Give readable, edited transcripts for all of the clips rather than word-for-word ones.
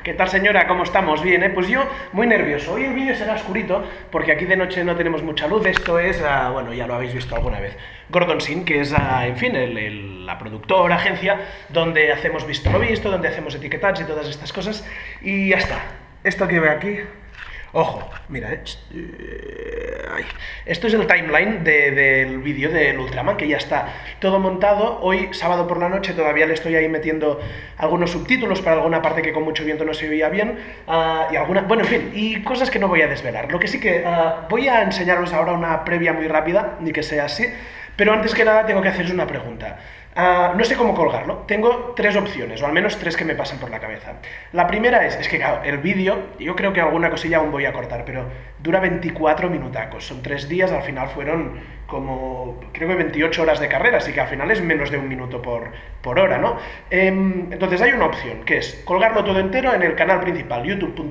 ¿Qué tal, señora? ¿Cómo estamos? Bien, ¿eh? Pues yo muy nervioso. Hoy el vídeo será oscurito porque aquí de noche no tenemos mucha luz. Esto es, bueno, ya lo habéis visto alguna vez, Gordon Sin, que es, en fin, la productora, agencia, donde hacemos visto lo visto, donde hacemos etiquetats y todas estas cosas. Y ya está. Esto que ve aquí... Ojo, mira, esto es el timeline del vídeo del Ultraman, que ya está todo montado. Hoy, sábado por la noche, todavía le estoy ahí metiendo algunos subtítulos para alguna parte que con mucho viento no se oía bien, y alguna... Bueno, en fin, y cosas que no voy a desvelar. Lo que sí que voy a enseñaros ahora una previa muy rápida, ni que sea así, pero antes que nada tengo que haceros una pregunta. No sé cómo colgarlo. Tengo tres opciones, o al menos tres que me pasan por la cabeza. La primera es que claro, el vídeo, yo creo que alguna cosilla aún voy a cortar, pero dura 24 minutacos. Son 3 días, al final fueron como, creo que 28 horas de carrera, así que al final es menos de un minuto por hora, ¿no? Entonces hay una opción, que es colgarlo todo entero en el canal principal,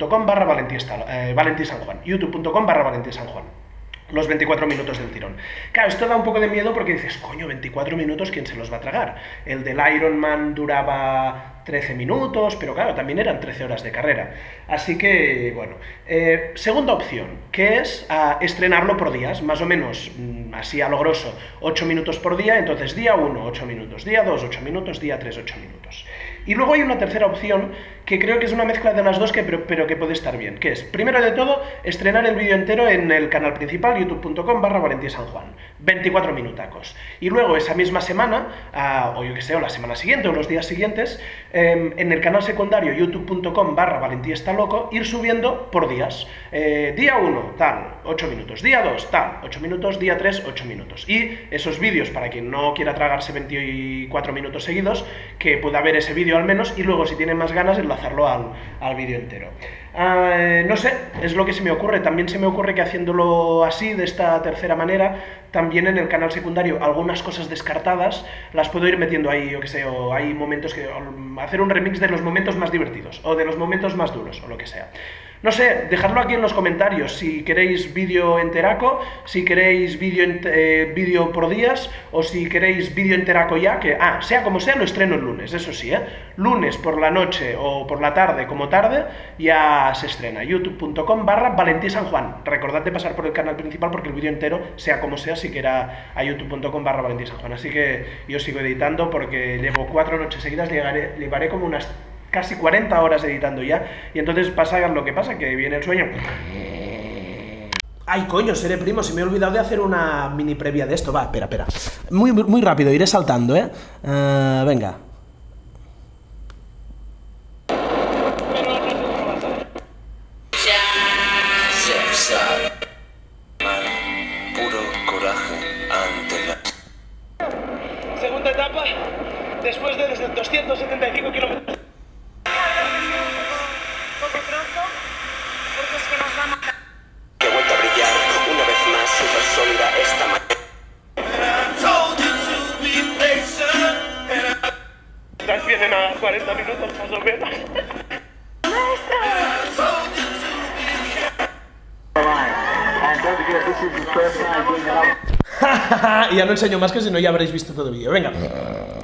youtube.com/ValentiSanjuan, youtube.com/ValentiSanjuan. Los 24 minutos del tirón. Claro, esto da un poco de miedo porque dices, coño, 24 minutos, ¿quién se los va a tragar? El del Ironman duraba 13 minutos, pero claro, también eran 13 horas de carrera. Así que, bueno. Segunda opción, que es estrenarlo por días, más o menos, así a lo grosso, 8 minutos por día. Entonces, día 1, 8 minutos, día 2, 8 minutos, día 3, 8 minutos. Y luego hay una tercera opción, que creo que es una mezcla de las dos, pero que puede estar bien, que es, primero de todo, estrenar el vídeo entero en el canal principal, youtube.com/ValentiSanjuan, 24 minutacos. Y luego, esa misma semana, o yo que sé, o la semana siguiente, o los días siguientes, en el canal secundario, youtube.com/ValentiEstaLoco, ir subiendo por días. Día 1, tal, 8 minutos. Día 2, tal, 8 minutos. Día 3, 8 minutos. Y esos vídeos, para quien no quiera tragarse 24 minutos seguidos, que pueda ver ese vídeo al menos, y luego, si tiene más ganas, enlazarlo al vídeo entero. No sé, es lo que se me ocurre. También se me ocurre que haciéndolo así, de esta tercera manera, también en el canal secundario algunas cosas descartadas las puedo ir metiendo ahí, yo que sé, o hay momentos que... hacer un remix de los momentos más divertidos, o de los momentos más duros, o lo que sea. No sé, dejadlo aquí en los comentarios, si queréis vídeo enteraco, si queréis vídeo por días, o si queréis vídeo enteraco ya, que, sea como sea, lo estreno el lunes, eso sí, lunes por la noche o por la tarde como tarde, ya se estrena, youtube.com/ValentiSanjuan. Recordad de pasar por el canal principal porque el vídeo entero, sea como sea, sí que era a youtube.com/ValentiSanjuan. Así que yo sigo editando porque llevo 4 noches seguidas, llevaré como unas... casi 40 horas editando ya, y entonces pasa lo que pasa, que viene el sueño. Ay, coño, seré primo, se me ha olvidado de hacer una mini previa de esto. Va, espera. Muy rápido, iré saltando, venga. Puro coraje ante la... Segunda etapa, después de 275 kilómetros. Que ha vuelto a brillar una vez más, super sólida esta Las vienen a 40 minutos más o menos. Y ya no enseño más, que si no ya habréis visto todo el vídeo. Venga.